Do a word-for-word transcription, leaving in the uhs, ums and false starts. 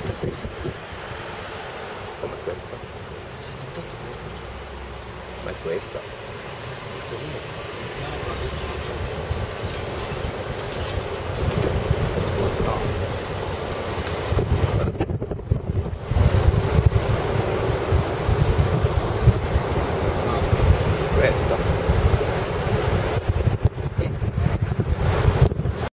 settantotto è questa. Come questa? settantotto è questa. Ma è questa? Scritto lì. Iniziamo con questa. No. Questa?